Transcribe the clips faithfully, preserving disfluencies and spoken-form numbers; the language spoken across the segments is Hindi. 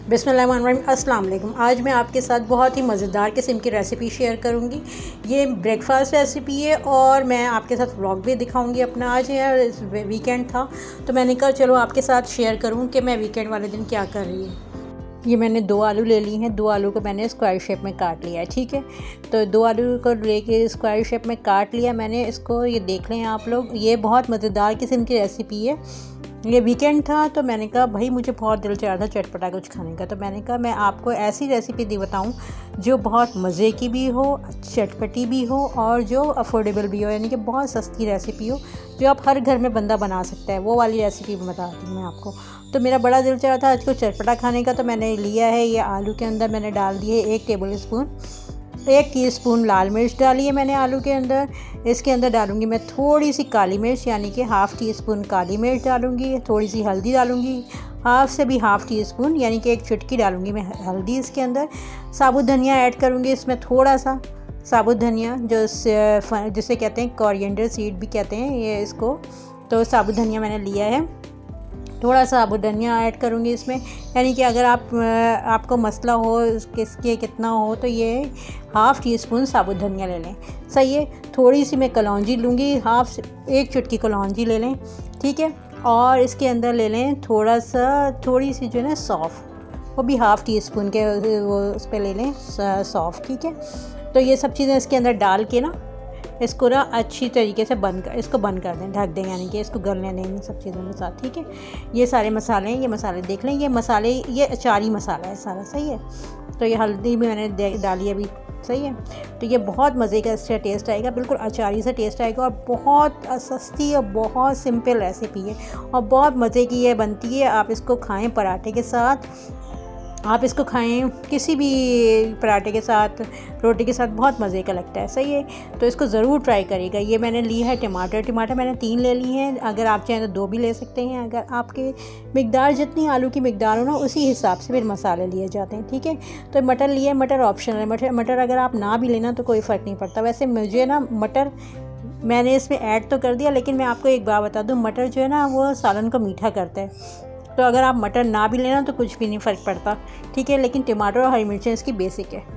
बिस्मिल्लाहिर्रहमानिर्रहीम। अस्सलाम वालेकुम। आज मैं आपके साथ बहुत ही मज़ेदार किस्म की रेसिपी शेयर करूंगी। ये ब्रेकफास्ट रेसिपी है और मैं आपके साथ व्लॉग भी दिखाऊंगी अपना। आज है वीकेंड था तो मैंने कहा चलो आपके साथ शेयर करूं कि मैं वीकेंड वाले दिन क्या कर रही हूँ। ये मैंने दो आलू ले ली हैं। दो आलू को मैंने स्क्वायर शेप में काट लिया है। ठीक है, तो दो आलू को लेके स्क्वायर शेप में काट लिया मैंने इसको। ये देख लें आप लोग, ये बहुत मज़ेदार किस्म की रेसिपी है। ये वीकेंड था तो मैंने कहा भाई मुझे बहुत दिल चाह रहा था चटपटा कुछ खाने का, तो मैंने कहा मैं आपको ऐसी रेसिपी दी बताऊं जो बहुत मज़े की भी हो, चटपटी भी हो और जो अफोर्डेबल भी हो, यानी कि बहुत सस्ती रेसिपी हो जो आप हर घर में बंदा बना सकता है। वो वाली रेसिपी बताती हूँ मैं आपको। तो मेरा बड़ा दिल चाह रहा था आज को चटपटा खाने का, तो मैंने लिया है ये आलू के अंदर मैंने डाल दिए एक टेबल स्पून एक टीस्पून लाल मिर्च डाली है मैंने आलू के अंदर। इसके अंदर डालूंगी मैं थोड़ी सी काली मिर्च, यानी कि हाफ़ टी स्पून काली मिर्च डालूंगी। थोड़ी सी हल्दी डालूंगी, हाफ़ से भी हाफ़ टी स्पून यानी कि एक चुटकी डालूंगी मैं हल्दी इसके अंदर। साबुत धनिया ऐड करूंगी इसमें, थोड़ा सा साबुत धनिया जो जिसे कहते हैं कोरिएंडर सीड भी कहते हैं ये इसको। तो साबुत धनिया मैंने लिया है, थोड़ा सा साबुत धनिया ऐड करूँगी इसमें। यानी कि अगर आप आपको मसला हो किसके कितना हो तो ये हाफ़ टी स्पून साबुत धनिया ले लें। सही है। थोड़ी सी मैं कलौंजी लूँगी, हाफ़ एक चुटकी कलौंजी ले लें। ठीक है, और इसके अंदर ले लें थोड़ा सा थोड़ी सी जो है ना सौंफ, वो भी हाफ़ टी स्पून के वो उस पर ले लें सौंफ। ठीक है, तो ये सब चीज़ें इसके अंदर डाल के ना इसको ना अच्छी तरीके से बंद कर इसको बंद कर दें, ढक दें, यानी कि इसको गलने दें इन सब चीज़ों के साथ। ठीक है, ये सारे मसाले हैं, ये मसाले देख लें, ये मसाले ये अचारी मसाला है सारा। सही है, तो ये हल्दी भी मैंने डाली अभी। सही है, तो ये बहुत मज़े का इससे टेस्ट आएगा, बिल्कुल अचारी सा टेस्ट आएगा और बहुत सस्ती और बहुत सिंपल रेसिपी है और बहुत मज़े की ये बनती है। आप इसको खाएँ पराठे के साथ, आप इसको खाएं किसी भी पराठे के साथ, रोटी के साथ, बहुत मज़े का लगता है। सही है, तो इसको ज़रूर ट्राई करिएगा। ये मैंने ली है टमाटर टमाटर मैंने तीन ले ली हैं, अगर आप चाहें तो दो भी ले सकते हैं। अगर आपके मिकदार जितनी आलू की मिकदार हो ना उसी हिसाब से फिर मसाले लिए जाते हैं। ठीक है, तो मटर लिए, मटर ऑप्शनल है। मटर मटर अगर आप ना भी लेना तो कोई फ़र्क नहीं पड़ता। वैसे मुझे ना मटर मैंने इसमें ऐड तो कर दिया, लेकिन मैं आपको एक बात बता दूँ, मटर जो है ना वो सालन को मीठा करता है। तो अगर आप मटर ना भी लेना तो कुछ भी नहीं फ़र्क पड़ता। ठीक है, लेकिन टमाटर और हरी मिर्चें इसकी बेसिक है।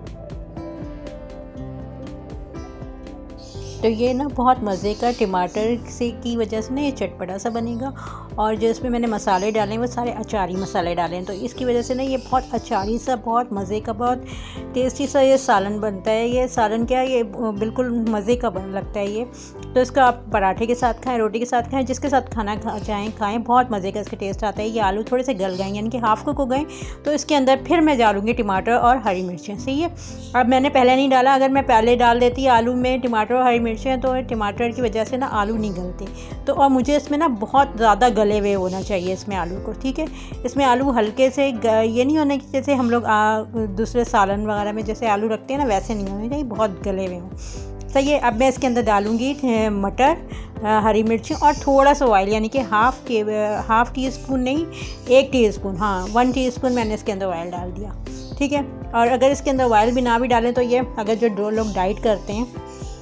तो ये ना बहुत मज़े का टमाटर से की वजह से ना ये चटपटा सा बनेगा और जो इसमें मैंने मसाले डाले हैं वो सारे अचारी मसाले डाले हैं, तो इसकी वजह से ना ये बहुत अचारी सा, बहुत मज़े का, बहुत टेस्टी सा ये सालन बनता है। ये सालन क्या है, ये बिल्कुल मज़े का बन लगता है ये। तो इसका आप पराठे के साथ खाएं, रोटी के साथ खाएं, जिसके साथ खाना खा चाहें खाएँ, बहुत मज़े का इसका टेस्ट आता है। ये आलू थोड़े से गल गए यानी कि हाफ़ कुक हो गए, तो इसके अंदर फिर मैं डालूँगी टमाटर और हरी मिर्चें। सही है, अब मैंने पहले नहीं डाला, अगर मैं पहले डाल देती आलू में टमाटर और हरी मिर्चें तो टमाटर की वजह से ना आलू नहीं गलते। तो और मुझे इसमें ना बहुत ज़्यादा गले हुए होना चाहिए इसमें आलू को। ठीक है, इसमें आलू हल्के से ये नहीं होने की जैसे हम लोग दूसरे सालन वगैरह में जैसे आलू रखते हैं ना, वैसे नहीं होने चाहिए, बहुत गले हुए हों। सही है, अब मैं इसके अंदर डालूँगी मटर, हरी मिर्ची और थोड़ा सा ऑयल, यानी कि हाफ़ के हाफ़ टी स्पून नहीं, एक टी स्पून, हाँ वन टी स्पून मैंने इसके अंदर ऑयल डाल दिया। ठीक है, और अगर इसके अंदर ऑयल भी ना भी डालें तो ये अगर जो दो लोग डाइट करते हैं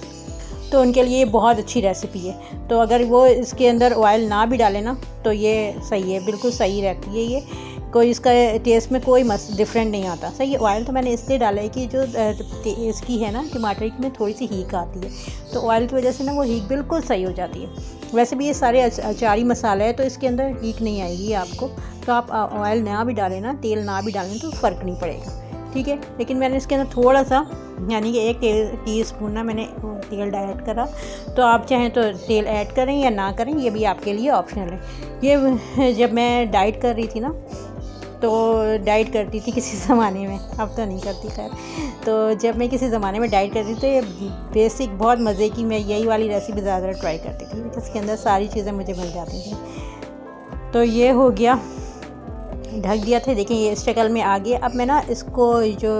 तो उनके लिए ये बहुत अच्छी रेसिपी है। तो अगर वो इसके अंदर ऑयल ना भी डालें ना तो ये सही है, बिल्कुल सही रहती है ये, कोई इसका टेस्ट में कोई मस डिफरेंट नहीं आता। सही है, ऑयल तो मैंने इसलिए डाला है कि जो इसकी है ना टमाटर की में थोड़ी सी हीक आती है, तो ऑयल की वजह से ना वो हीक बिल्कुल सही हो जाती है। वैसे भी ये सारे अचारी मसाले हैं तो इसके अंदर हीक नहीं आएगी आपको, तो आप ऑयल ना भी डालें ना, तेल ना भी डालें तो फ़र्क नहीं पड़ेगा। ठीक है, लेकिन मैंने इसके अंदर थोड़ा सा यानी कि एक टी स्पून ना मैंने तेल ऐड करा, तो आप चाहें तो तेल ऐड करें या ना करें, ये भी आपके लिए ऑप्शनल है। ये जब मैं डाइट कर रही थी ना, तो डाइट करती थी किसी ज़माने में, अब तो नहीं करती खैर, तो जब मैं किसी ज़माने में डाइट करती थी तो ये बेसिक बहुत मज़े की मैं यही वाली रेसिपी ज़्यादा ट्राई करती थी, इसके अंदर सारी चीज़ें मुझे मिल जाती थी। तो ये हो गया, ढक दिया था, देखिए ये इस शक्ल में आ गया। अब मैं ना इसको जो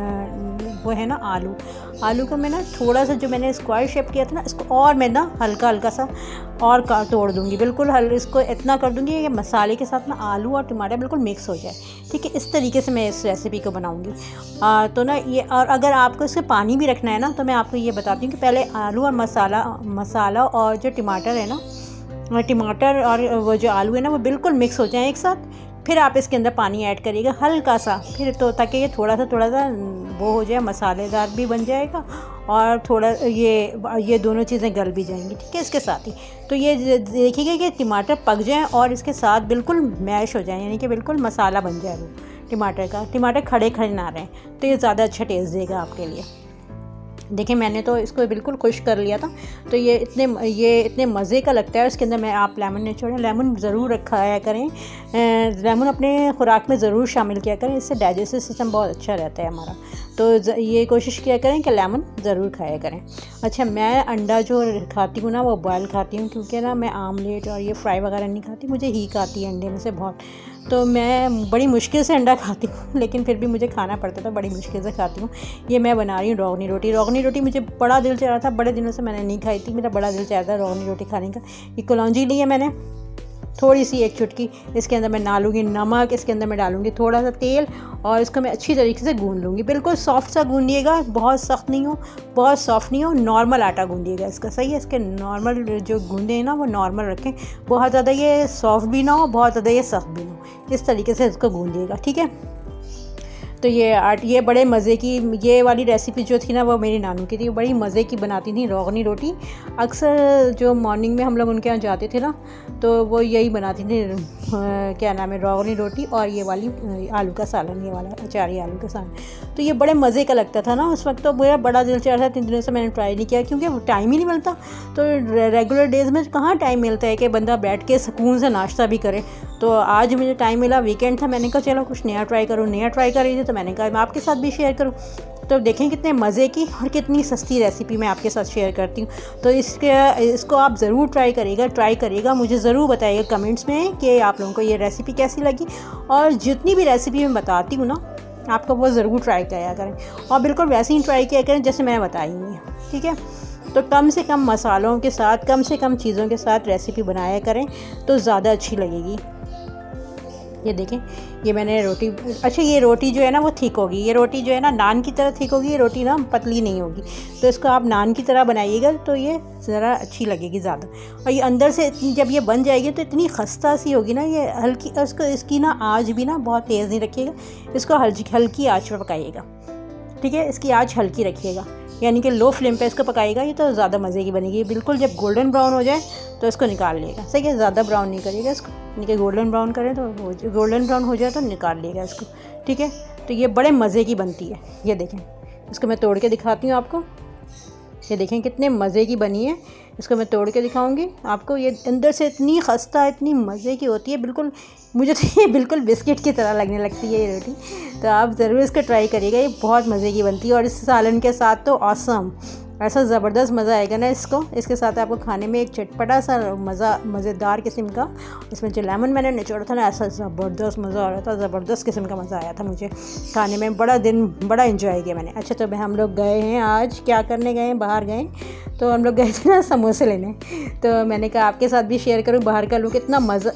वो है ना आलू आलू को मैं ना थोड़ा सा जो मैंने स्क्वायर शेप किया था ना, इसको और मैं ना हल्का हल्का सा और का तोड़ दूँगी, बिल्कुल हल इसको इतना कर दूँगी कि मसाले के साथ ना आलू और टमाटर बिल्कुल मिक्स हो जाए। ठीक है, इस तरीके से मैं इस रेसिपी को बनाऊँगी। तो ना ये, और अगर आपको इससे पानी भी रखना है ना तो मैं आपको ये बताती हूँ कि पहले आलू और मसाला मसाला और जो टमाटर है ना, टमाटर और वो जो आलू है ना वो बिल्कुल मिक्स हो जाए एक साथ, फिर आप इसके अंदर पानी ऐड करिएगा हल्का सा, फिर तो ताकि ये थोड़ा सा थोड़ा सा वो हो जाए, मसालेदार भी बन जाएगा और थोड़ा ये ये दोनों चीज़ें गल भी जाएंगी, ठीक है। इसके साथ ही तो ये देखिएगा कि टमाटर पक जाएं और इसके साथ बिल्कुल मैश हो जाए, यानी कि बिल्कुल मसाला बन जाए वो टमाटर का, टमाटर खड़े खड़े ना रहें, तो ये ज़्यादा अच्छा टेस्ट देगा आपके लिए। देखिए मैंने तो इसको बिल्कुल खुश कर लिया था, तो ये इतने ये इतने मज़े का लगता है। इसके अंदर मैं आप लेमन निचोड़ें, लेमन ज़रूर रखाया करें, लेमन अपने खुराक में ज़रूर शामिल किया करें, इससे डाइजेस्टिव सिस्टम बहुत अच्छा रहता है हमारा। तो ये कोशिश किया करें कि लेमन ज़रूर खाया करें। अच्छा, मैं अंडा जो खाती हूँ ना वो बॉयल खाती हूँ, क्योंकि ना मैं आमलेट और ये फ्राई वगैरह नहीं खाती, मुझे हीक आती है अंडे में से बहुत, तो मैं बड़ी मुश्किल से अंडा खाती हूँ, लेकिन फिर भी मुझे खाना पड़ता था, बड़ी मुश्किल से खाती हूँ। ये मैं बना रही हूँ रोगनी रोटी। रोगनी रोटी मुझे बड़ा दिल चाह रहा था, बड़े दिनों से मैंने नहीं खाई थी, मेरा बड़ा दिल चाह रहा था रोगनी रोटी खाने का। ये कलौंजी ली है मैंने, थोड़ी सी एक चुटकी, इसके अंदर मैं डालूंगी नमक, इसके अंदर मैं डालूंगी थोड़ा सा तेल और इसको मैं अच्छी तरीके से गूंद लूँगी। बिल्कुल सॉफ्ट सा गूंदिएगा, बहुत सख्त नहीं हो, बहुत सॉफ्ट नहीं हो, नॉर्मल आटा गूंदिएगा इसका, सही है। इसके नॉर्मल जो गूंदे हैं ना वो नॉर्मल रखें, बहुत ज़्यादा ये सॉफ्ट भी ना हो, बहुत ज़्यादा ये सख्त भी ना हो, इस तरीके से इसको गूंदिएगा, ठीक है। तो ये आट ये बड़े मज़े की ये वाली रेसिपी जो थी ना वो मेरी नानू की थी, बड़ी मज़े की बनाती थी रोगनी रोटी। अक्सर जो मॉर्निंग में हम लोग उनके यहाँ जाते थे ना तो वो यही बनाती थी, क्या नाम है, रोगनी रोटी और ये वाली आलू का सालन, ये वाला अचारी आलू का सालन। तो ये बड़े मज़े का लगता था ना उस वक्त, तो मेरा बड़ा दिल चाह रहा था, तीन दिनों से मैंने ट्राई नहीं किया क्योंकि टाइम ही नहीं मिलता। तो रेगुलर डेज़ में कहाँ टाइम मिलता है कि बंदा बैठ के सुकून से नाश्ता भी करे। तो आज मुझे टाइम मिला, वीकेंड था, मैंने कहा चलो कुछ नया ट्राई करूँ, नया ट्राई कर रही थी तो मैंने कहा मैं आपके साथ भी शेयर करूँ। तो देखें कितने मज़े की और कितनी सस्ती रेसिपी मैं आपके साथ शेयर करती हूँ। तो इसके इसको आप ज़रूर ट्राई करिएगा ट्राई करिएगा मुझे ज़रूर बताइएगा कमेंट्स में कि आप लोगों को ये रेसिपी कैसी लगी। और जितनी भी रेसिपी मैं बताती हूँ ना आपको वो ज़रूर ट्राई किया करें और बिल्कुल वैसे ही ट्राई किया करें जैसे मैंने बताई हुई है, ठीक है। तो कम से कम मसालों के साथ, कम से कम चीज़ों के साथ रेसिपी बनाया करें तो ज़्यादा अच्छी लगेगी। ये देखें, ये मैंने रोटी, अच्छा ये रोटी जो है ना वो थिक होगी, ये रोटी जो है ना नान की तरह थिक होगी, ये रोटी ना पतली नहीं होगी। तो इसको आप नान की तरह बनाइएगा तो ये ज़रा अच्छी लगेगी ज़्यादा। और ये अंदर से इतनी जब ये बन जाएगी तो इतनी खस्ता सी होगी ना, ये हल्की, इसको इसकी ना आँच भी ना बहुत तेज़ नहीं रखिएगा, इसको हल्की हल्की आँच पर पकाइएगा, ठीक है। इसकी आँच हल्की रखिएगा, यानी कि लो फ्लेम पे इसको पकाइएगा, ये तो ज़्यादा मज़े की बनेगी। बिल्कुल जब गोल्डन ब्राउन हो जाए तो इसको निकाल लिएगा, सही है। ज़्यादा ब्राउन नहीं करिएगा इसको, यानी कि गोल्डन ब्राउन करें तो गोल्डन ब्राउन हो जाए तो निकाल लिएगा इसको, ठीक है। तो ये बड़े मज़े की बनती है। ये देखें, इसको मैं तोड़ के दिखाती हूँ आपको। ये देखें कितने मज़े की बनी है, इसको मैं तोड़ के दिखाऊंगी आपको। ये अंदर से इतनी खस्ता, इतनी मज़े की होती है, बिल्कुल मुझे तो ये बिल्कुल बिस्किट की तरह लगने लगती है ये रोटी। तो आप ज़रूर इसको ट्राई करिएगा, ये बहुत मज़े की बनती है। और इस सालन के साथ तो ऑसम, ऐसा ज़बरदस्त मज़ा आएगा ना इसको, इसके साथ आपको खाने में एक चटपटा सा मज़ा, मज़ेदार किस्म का, इसमें जो लेमन मैंने निचोड़ा था ना, ऐसा ज़बरदस्त मज़ा आ रहा था, ज़बरदस्त किस्म का मज़ा आया था मुझे खाने में, बड़ा दिन बड़ा इन्जॉय किया मैंने। अच्छा, तो हम लोग गए हैं आज, क्या करने गए हैं, बाहर गए, तो हम लोग गए थे ना समोसे लेने। तो मैंने कहा आपके साथ भी शेयर करूँ बाहर का लुक, इतना मज़ा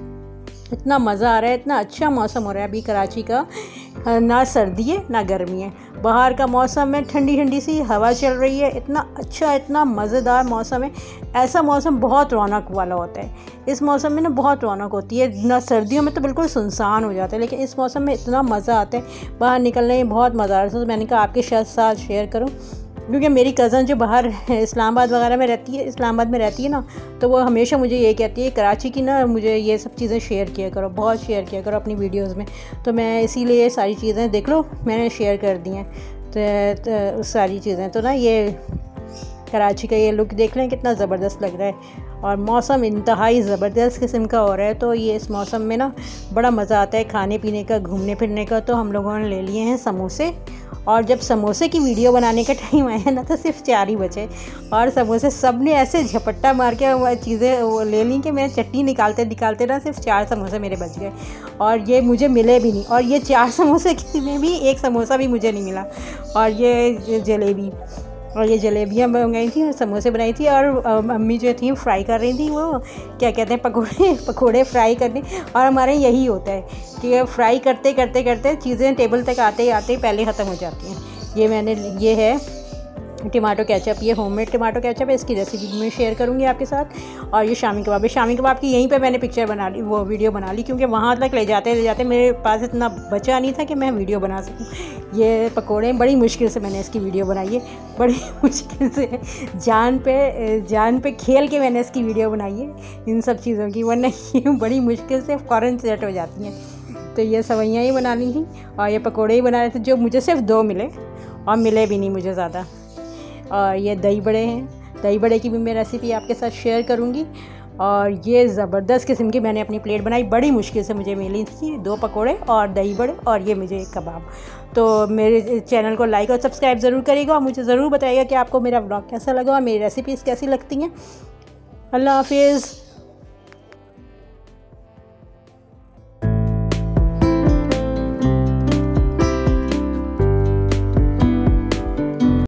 इतना मज़ा आ रहा है, इतना अच्छा मौसम हो रहा है अभी कराची का, ना सर्दी है ना गर्मी है, बाहर का मौसम है, ठंडी ठंडी सी हवा चल रही है, इतना अच्छा, इतना मज़ेदार मौसम है। ऐसा मौसम बहुत रौनक वाला होता है, इस मौसम में ना बहुत रौनक होती है ना। सर्दियों में तो बिल्कुल सुनसान हो जाता है, लेकिन इस मौसम में इतना मज़ा आता है, बाहर निकलने में बहुत मज़ा आ रहा है। तो मैंने कहा आपके साथ शेयर करूँ, क्योंकि मेरी कज़न जो बाहर इस्लामाबाद वगैरह में रहती है, इस्लामाबाद में रहती है ना, तो वो हमेशा मुझे ये कहती है कराची की ना मुझे ये सब चीज़ें शेयर किया करो, बहुत शेयर किया करो अपनी वीडियोस में। तो मैं इसीलिए ये सारी चीज़ें देख लो मैंने शेयर कर दी हैं, तो, तो सारी चीज़ें तो ना ये कराची का ये लुक देख लें कितना ज़बरदस्त लग रहा है। और मौसम इंतहाई ज़बरदस्त किस्म का हो रहा है, तो ये इस मौसम में ना बड़ा मज़ा आता है खाने पीने का, घूमने फिरने का। तो हम लोगों ने ले लिए हैं समोसे, और जब समोसे की वीडियो बनाने का टाइम आया ना तो सिर्फ चार ही बचे, और समोसे सब ने ऐसे झपट्टा मार के चीज़ें वो ले ली कि मैं चटनी निकालते निकालते ना सिर्फ चार समोसे मेरे बच गए, और ये मुझे मिले भी नहीं। और ये चार समोसे में भी एक समोसा भी मुझे नहीं मिला। और ये जलेबी, और ये जलेबियाँ मंगाई थी और समोसे बनाई थी, और मम्मी जो थी फ्राई कर रही थी, वो क्या कहते हैं पकोड़े पकोड़े फ्राई करने। और हमारे यही होता है कि फ्राई करते करते करते चीज़ें टेबल तक आते आते पहले ख़त्म हो जाती हैं। ये मैंने ये है टमाटो केचप, ये होममेड टमाटो केचप है, इसकी रेसिपी मैं शेयर करूँगी आपके साथ। और ये शामी कबाब है, शामी कबाब की यहीं पे मैंने पिक्चर बना ली, वो वीडियो बना ली, क्योंकि वहाँ तक ले जाते ले जाते मेरे पास इतना बचा नहीं था कि मैं वीडियो बना सकूँ। ये पकोड़े बड़ी मुश्किल से मैंने इसकी वीडियो बनाई है, बड़ी मुश्किल से जान पे जान पे खेल के मैंने इसकी वीडियो बनाई है इन सब चीज़ों की, वरना ये बड़ी मुश्किल से फ़ौरन सेट हो जाती हैं। तो ये सवैयाँ ही बना ली थी और ये पकोड़े ही बना रहे थे, जो मुझे सिर्फ दो मिले और मिले भी नहीं मुझे ज़्यादा। और ये दही बड़े हैं, दही बड़े की भी मैं रेसिपी आपके साथ शेयर करूंगी। और ये ज़बरदस्त किस्म की मैंने अपनी प्लेट बनाई, बड़ी मुश्किल से मुझे मिली थी, दो पकोड़े और दही बड़े और ये मुझे एक कबाब। तो मेरे चैनल को लाइक और सब्सक्राइब ज़रूर करिएगा और मुझे ज़रूर बताइएगा कि आपको मेरा ब्लॉग कैसा लगा और मेरी रेसिपीज़ कैसी लगती हैं। अल्लाह हाफिज़।